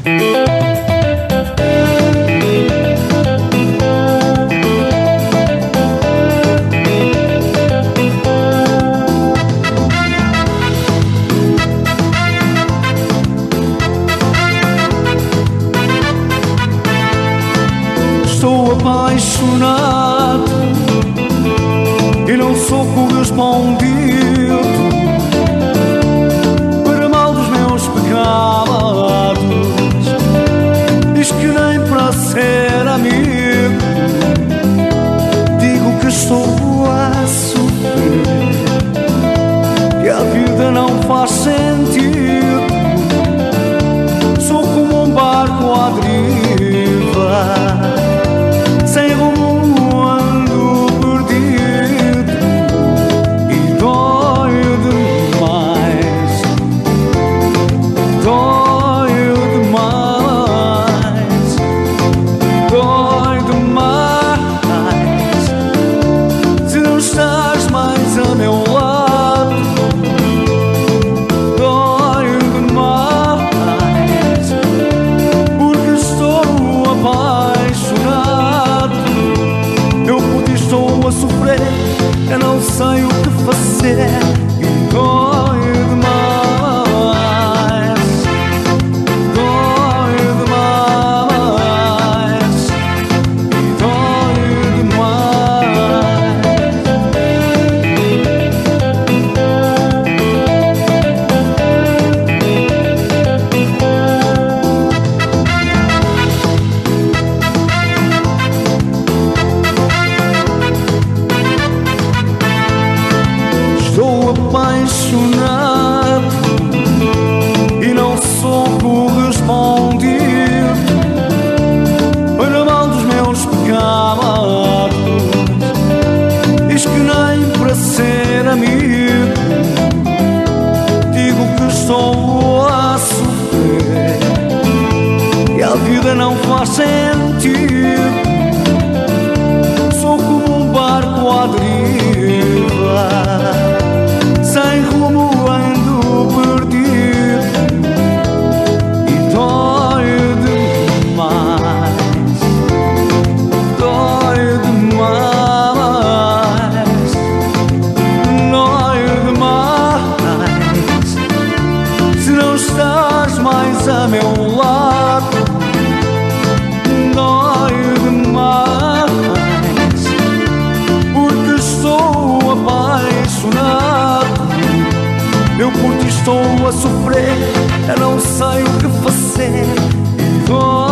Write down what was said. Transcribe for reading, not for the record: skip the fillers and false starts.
Estou apaixonado e não sou correspondido para mal dos meus pecados. Diz que nem para ser amigo digo que estou a sofrer, que a vida não faz sentido. Sou como um barco à deriva, sem rumo ando perdido, e dói demais, dói demais, dói demais. Se não estás mais a meu lado, dói demais, porque estou apaixonado. Eu por ti estou a sofrer, eu não sei o que fazer, e dói demais, dói demais, e dói Estou apaixonado e não sou correspondido para mal dos meus pecados. Diz que nem para ser amigo digo que estou a sofrer, e a vida não faz sentido. Sou como um barco à deriva, sem rumo ando perdido, e dói demais, dói demais, dói demais. Se não estás mais a meu lado, dói demais, porque estou apaixonado. Eu por ti estou a sofrer, eu não sei o que fazer, e dói